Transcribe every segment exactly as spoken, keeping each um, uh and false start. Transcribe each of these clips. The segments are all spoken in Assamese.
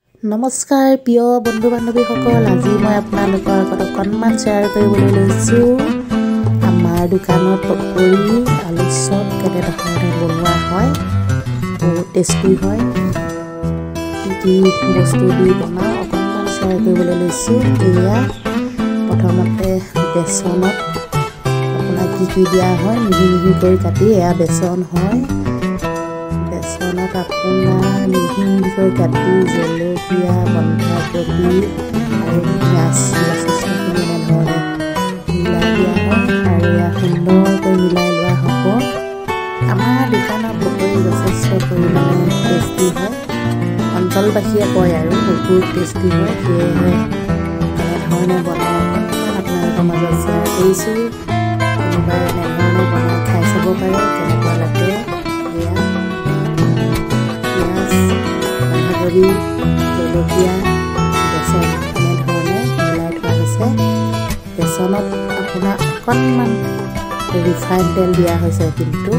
নমস্কাৰ প্ৰিয় বন্ধু বান্ধৱীসকল, আজি মই আপোনালোকৰ লগত অকণমান শ্বেয়াৰ কৰিবলৈ লৈছোঁ আমাৰ দোকানত পকৰি আলু চপ কেনেধৰণে বনোৱা হয়। বহুত টেষ্টি হয়। কি কি বস্তু দি বনাওঁ অকণমান শ্বেয়াৰ কৰিবলৈ লৈছোঁ। এয়া প্ৰথমতে বেচনত আপোনাৰ কি কি দিয়া হয় মিহি মিহিকৈ কাটি, এয়া বেচন হয়। বেচনত আপোনাৰ মিহি মিহিকৈ কাটি জলকীয়া, বন্ধাকবি আৰু পিঁয়াজ যথেষ্টখিনি এনেধৰণে মিলাই দিয়া হয় আৰু এয়া সুন্দৰকৈ মিলাই লোৱা হ'ব। আমাৰ দোকানৰ পকৰি যথেষ্ট পৰিমাণে টেষ্টি হয়। অঞ্চলবাসীয়ে কয় আৰু বহুত টেষ্টি হয়। সেয়েহে এনেধৰণে বনাই অকণমান আপোনালোকৰ মাজত শ্বেয়াৰ কৰিছোঁ। কোনোবাই এনেধৰণে বনাই খাই চাব পাৰে কেনেকুৱা লাগে। এয়া পিঁয়াজ, বন্ধাকবি, জলকীয়া, বেচন এনেধৰণে মিলাই থোৱা হৈছে। বেচনত আপোনাৰ অকণমান ৰিফাইন তেল দিয়া হৈছে, কিন্তু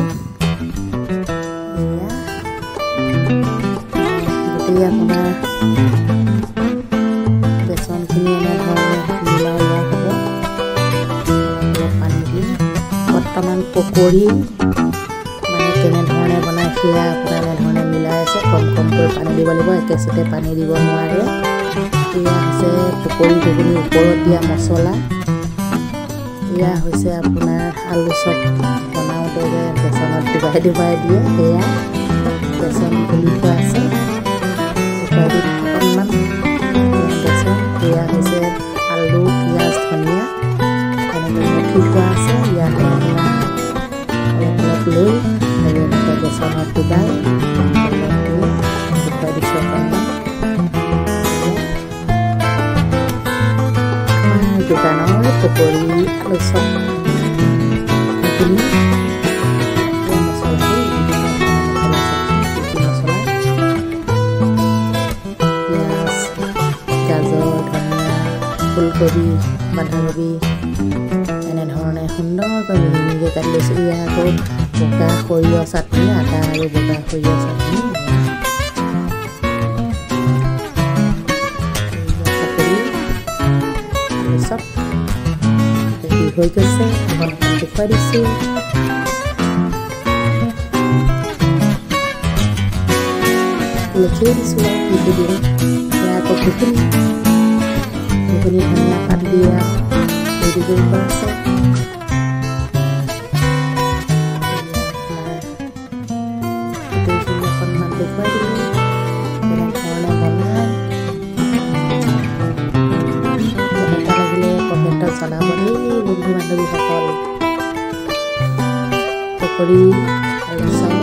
এয়া গোটেই আপোনাৰ বেচনখিনি এনেধৰণে মিলাই লোৱা হ'ব। অলপ পানী দি বৰ্তমান পকৰি মানে কেনেধৰণে বনাই সেয়া আপোনাৰ এনেধৰণে মিলাই আছে। কম কমকৈ পানী দিব লাগিব, একেচতে পানী দিব নোৱাৰে। এয়া হৈছে পকৰি ঘুগুনিৰ ওপৰত দিয়া মছলা। এয়া হৈছে আপোনাৰ আলু চপ বনাওঁতে যে বেচনত ডুবাই ডুবাই দিয়ে, সেয়া বেচন গুলি থোৱা আছে। ডুবাই দি অকণমান বেচন। এয়া হৈছে আলু, পিঁয়াজ, ধনিয়া এনেকৈ মঠি থোৱা আছে। ইয়াতে আপোনাৰ অলপ অলপ লৈ আৰু এনেকৈ বেচনত ডুবাই অলপ দি ডুবাই দিছোঁ অকণমান। দোকানৰ পকৰি আলু চপ ঘুগুনি মছলাটো মছলা মছলা পিঁয়াজ, গাজৰ, ধনিয়া, ফুলকবি, বন্ধাকবি এনেধৰণে সুন্দৰকৈ মিহি মিহিকৈ কাটি লৈছোঁ। এয়া আকৌ বগা সৰিয়হ চাটনি, আদা আৰু বগা সৰিয়হ চাটনি। চব ৰেডি হৈ গৈছে, এখন এখন দেখুৱাই দিছোঁ। লিখিয়ে দিছোঁ আৰু কি কি দিওঁ। এয়া আকৌ ঘুগুনি ঘুগুনি ধনিয়া পাত দিয়া ৰেডি কৰি থোৱা আছে। গোটেইখিনি অকণমান দেখুৱাই দিলোঁ কেনেধৰণে বনায়। কমেণ্টত জনাব দেই বন্ধু বান্ধৱীসকল। পকৰি আলু চপ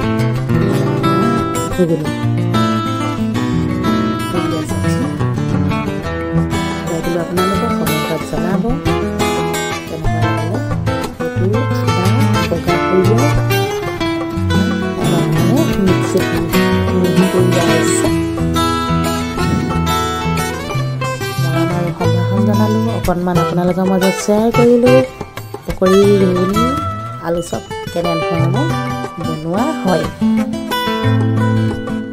ঘুগুনি দিলোঁ আপোনালোকক কমেণ্টত জনাব কেনেকুৱা লাগিলে। সেইটো আদা, বগা সৰিয়হ এনেধৰণে মিক্সিত মিহি কৰি দিয়া হৈছে। সম্ভাষণ জনালোঁ, অকণমান আপোনালোকৰ মাজত শ্বেয়াৰ কৰিলোঁ পকৰি ঘুগুনি আলু চপ কেনেধৰণে বনোৱা হয়।